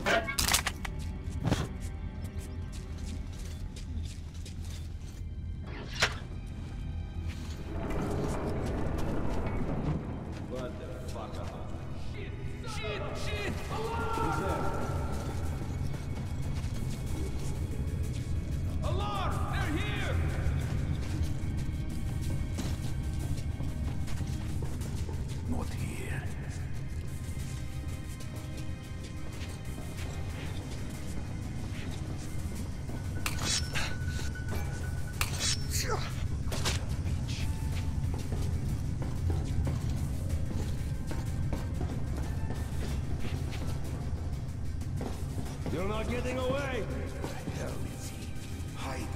You're not getting away! Where the hell is he? Hiding.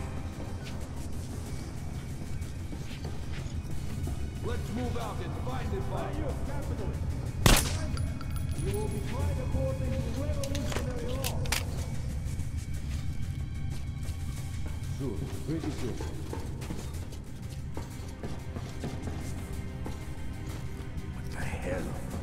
Let's move out and find it by you, capitalist. You will be tried according to revolutionary law. Soon, pretty soon. What the hell?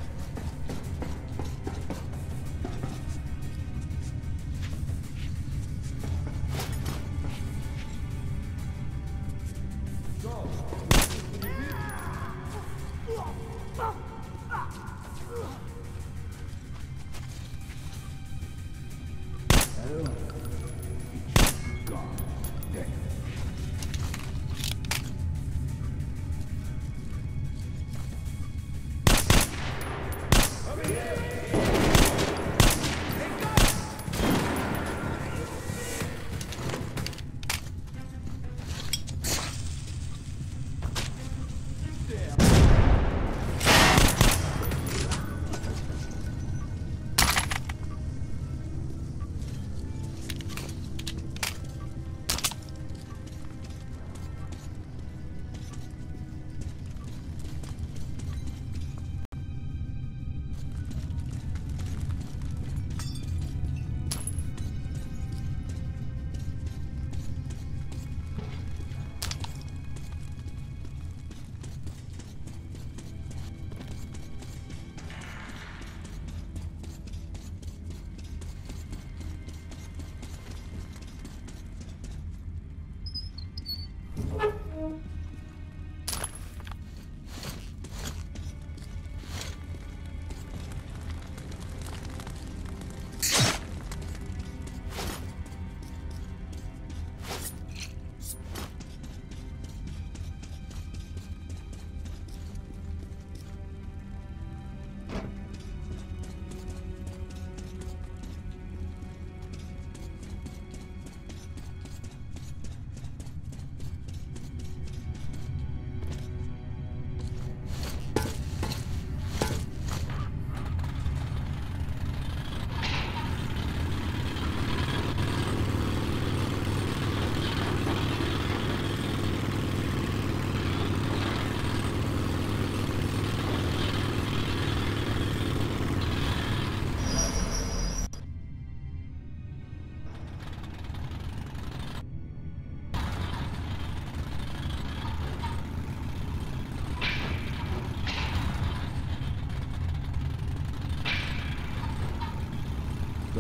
The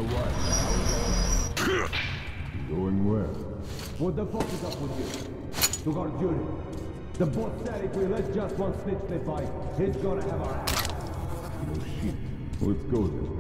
what? Going well. What the fuck is up with you? Took our duty. The boss said if we let just one snitch slip by, he's gonna have our ass. No shit. Let's go then.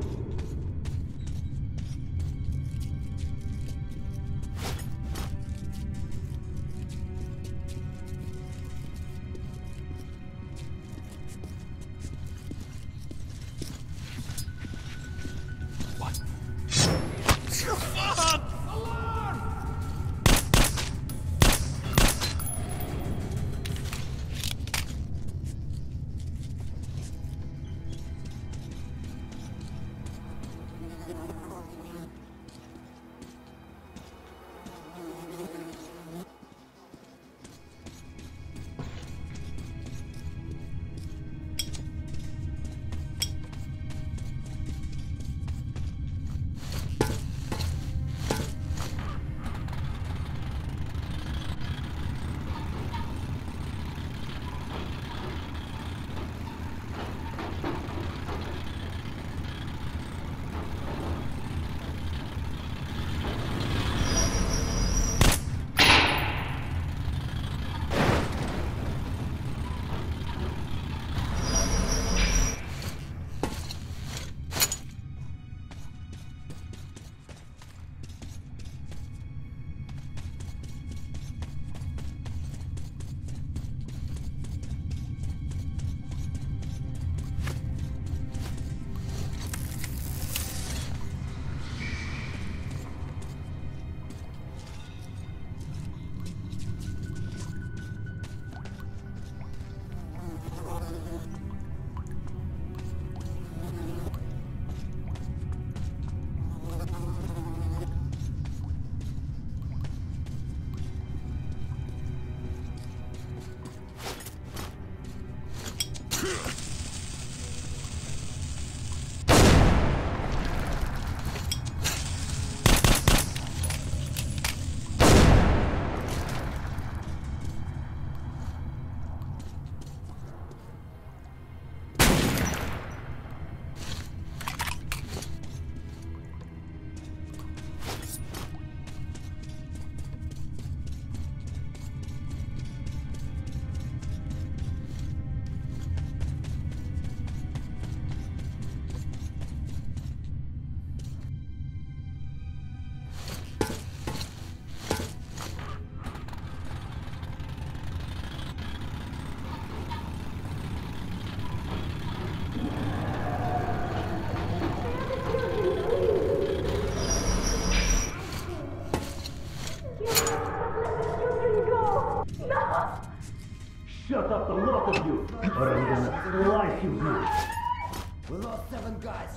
both of you, or I'm gonna slice you now. We lost 7 guys.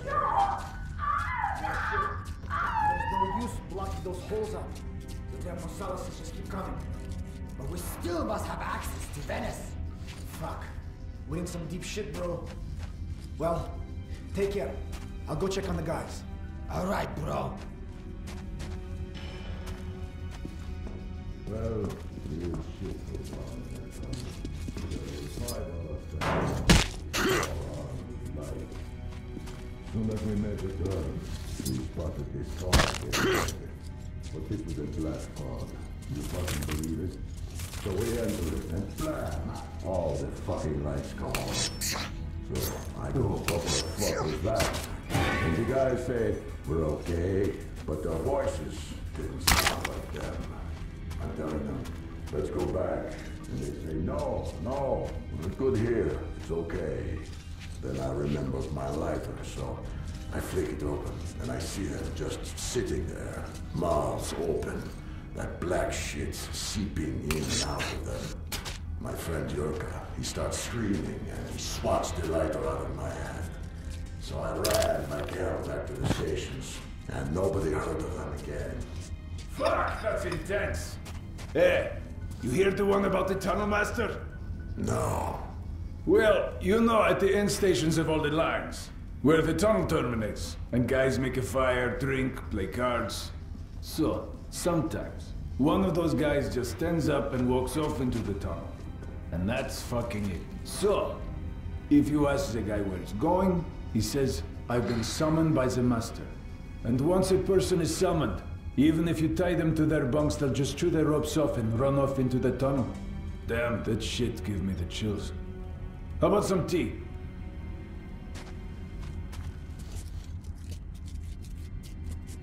There's no use blocking those holes up. The damn Marcellus just keep coming. But we still must have access to Venice. Fuck. We in some deep shit, bro. Well, take care. I'll go check on the guys. All right, bro. Well, real shit goes on. Soon as we made the turn, we spotted this car. But this was a black fog. You fucking believe it? So we entered it, and blam! All the fucking lights go on. So I go, what the fuck was that? And the guys say, we're okay, but their voices didn't sound like them. I'm telling them, let's go back. And they say, no, we're good here, it's okay. Then I remembered my lighter, so I flick it open, and I see them just sitting there, mouths open, that black shit seeping in and out of them. My friend Yurka, he starts screaming, and he swats the lighter out of my hand. So I ran like hell back to the stations, and nobody heard of them again. Fuck, that's intense. Hey, you hear the one about the tunnel master? No. Well, you know at the end stations of all the lines, where the tunnel terminates, and guys make a fire, drink, play cards. So, sometimes, one of those guys just stands up and walks off into the tunnel. And that's fucking it. So, if you ask the guy where he's going, he says, I've been summoned by the master. And once a person is summoned, even if you tie them to their bunks, they'll just chew their ropes off and run off into the tunnel. Damn, that shit give me the chills. How about some tea?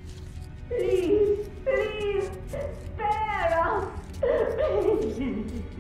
Please, spare us! Please.